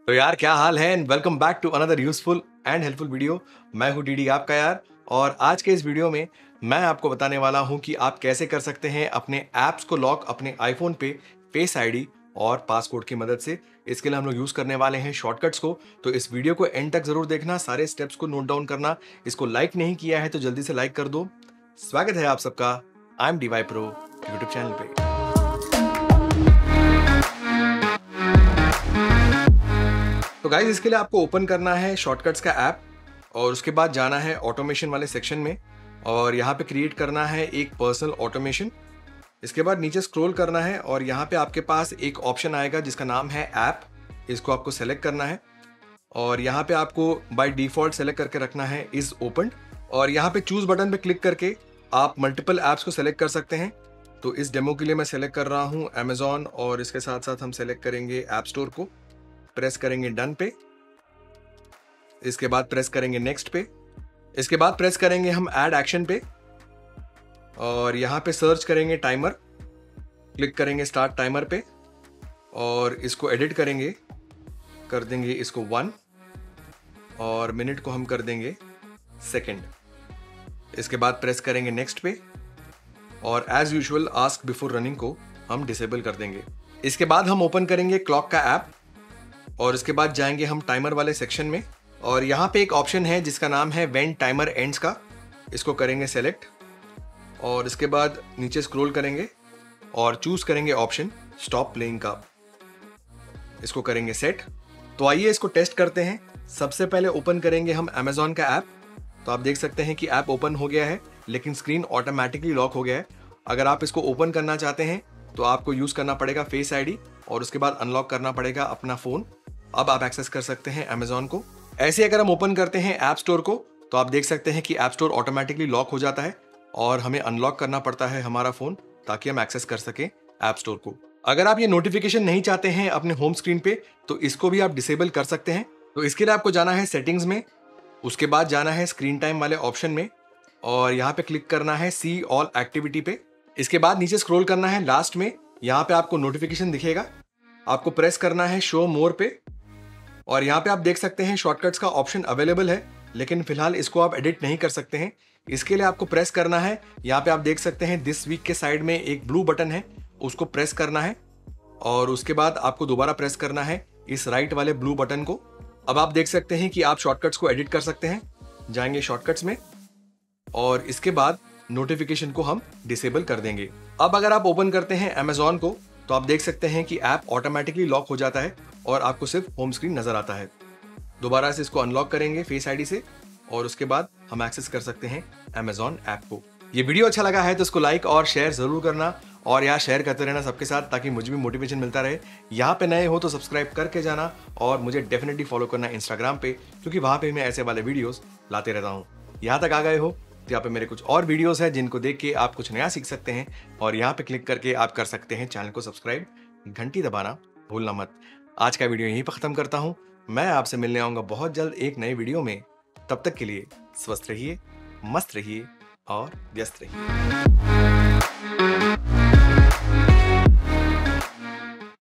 तो यार क्या हाल है and welcome back to another useful and helpful video. मैं हूं डीडी आपका यार, और आज के इस वीडियो में मैं आपको बताने वाला हूं कि आप कैसे कर सकते हैं अपने ऐप्स को लॉक अपने आईफोन पे फेस आईडी और पासकोड की मदद से। इसके लिए हम लोग यूज करने वाले हैं शॉर्टकट्स को। तो इस वीडियो को एंड तक जरूर देखना, सारे स्टेप्स को नोट डाउन करना। इसको लाइक नहीं किया है तो जल्दी से लाइक कर दो। स्वागत है आप सबका I am DY pro YouTube channel पे। तो गाइज इसके लिए आपको ओपन करना है शॉर्टकट्स का ऐप और उसके बाद जाना है ऑटोमेशन वाले सेक्शन में और यहाँ पे क्रिएट करना है एक पर्सनल ऑटोमेशन। इसके बाद नीचे स्क्रॉल करना है और यहाँ पे आपके पास एक ऑप्शन आएगा जिसका नाम है ऐप। इसको आपको सेलेक्ट करना है और यहाँ पे आपको बाय डिफॉल्ट सेलेक्ट करके रखना है इज ओपन, और यहाँ पे चूज बटन पे क्लिक करके आप मल्टीपल ऐप्स को सेलेक्ट कर सकते हैं। तो इस डेमो के लिए मैं सेलेक्ट कर रहा हूँ अमेजॉन, और इसके साथ साथ हम सेलेक्ट करेंगे ऐप स्टोर को। प्रेस करेंगे डन पे, इसके बाद प्रेस करेंगे नेक्स्ट पे, इसके बाद प्रेस करेंगे हम ऐड एक्शन पे और यहाँ पे सर्च करेंगे टाइमर, क्लिक करेंगे स्टार्ट टाइमर पे और इसको एडिट करेंगे, कर देंगे इसको 1 और मिनट को हम कर देंगे सेकंड। इसके बाद प्रेस करेंगे नेक्स्ट पे और as usual ask before running को हम डिसेबल कर देंगे। इसके बाद हम ओपन करेंगे क्लॉक का ऐप और इसके बाद जाएंगे हम टाइमर वाले सेक्शन में और यहाँ पे एक ऑप्शन है जिसका नाम है व्हेन टाइमर एंड्स का। इसको करेंगे सेलेक्ट और इसके बाद नीचे स्क्रॉल करेंगे और चूज करेंगे ऑप्शन स्टॉप प्लेइंग का। इसको करेंगे सेट। तो आइए इसको टेस्ट करते हैं। सबसे पहले ओपन करेंगे हम अमेजॉन का ऐप। तो आप देख सकते हैं कि ऐप ओपन हो गया है लेकिन स्क्रीन ऑटोमेटिकली लॉक हो गया है। अगर आप इसको ओपन करना चाहते हैं तो आपको यूज करना पड़ेगा फेस आईडी और उसके बाद अनलॉक करना पड़ेगा अपना फोन। अब आप एक्सेस कर सकते हैं अमेजॉन को। ऐसे अगर हम ओपन करते हैं ऐप स्टोर को तो आप देख सकते हैं कि ऐप स्टोर ऑटोमेटिकली लॉक हो जाता है और हमें अनलॉक करना पड़ता है हमारा फोन ताकि हम एक्सेस कर सकें ऐप स्टोर को। अगर आप ये नोटिफिकेशन नहीं चाहते हैं अपने होम स्क्रीन पे तो इसको भी आप डिसेबल कर सकते हैं। तो इसके लिए आपको जाना है सेटिंग्स में, उसके बाद जाना है स्क्रीन टाइम वाले ऑप्शन में और यहाँ पे क्लिक करना है सी ऑल एक्टिविटी पे। इसके बाद नीचे स्क्रॉल करना है लास्ट में, यहाँ पे आपको नोटिफिकेशन दिखेगा, आपको प्रेस करना है शो मोर पे और यहाँ पे आप देख सकते हैं शॉर्टकट्स का ऑप्शन अवेलेबल है लेकिन फिलहाल इसको आप एडिट नहीं कर सकते हैं। इसके लिए आपको प्रेस करना है, यहाँ पे आप देख सकते हैं दिस वीक के साइड में एक ब्लू बटन है, उसको प्रेस करना है और उसके बाद आपको दोबारा प्रेस करना है इस राइट वाले ब्लू बटन को। अब आप देख सकते हैं कि आप शॉर्टकट्स को एडिट कर सकते हैं। जाएंगे शॉर्टकट्स में और इसके बाद नोटिफिकेशन को हम डिसेबल कर देंगे। अब अगर आप ओपन करते हैं अमेजॉन को तो आप देख सकते हैं कि ऐप ऑटोमेटिकली लॉक हो जाता है और आपको सिर्फ होम स्क्रीन नजर आता है। दोबारा से इसको अनलॉक करेंगे फेस आईडी से और उसके बाद हम एक्सेस कर सकते हैं अमेजॉन ऐप को। ये वीडियो अच्छा लगा है तो इसको लाइक और शेयर जरूर करना और यार शेयर करते रहना सबके साथ ताकि मुझे भी मोटिवेशन मिलता रहे। यहाँ पे नए हो तो सब्सक्राइब करके जाना और मुझे डेफिनेटली फॉलो करना इंस्टाग्राम पे, क्योंकि वहाँ पे मैं ऐसे वाले वीडियोस लाते रहता हूँ। यहाँ तक आ गए हो तो यहाँ पे मेरे कुछ और वीडियोस हैं जिनको देख के आप कुछ नया सीख सकते हैं और यहाँ पे क्लिक करके आप कर सकते हैं चैनल को सब्सक्राइब, घंटी दबाना भूलना मत। आज का वीडियो यहीं पर खत्म करता हूँ। मैं आपसे मिलने आऊंगा बहुत जल्द एक नए वीडियो में। तब तक के लिए स्वस्थ रहिए, मस्त रहिए और व्यस्त रहिए।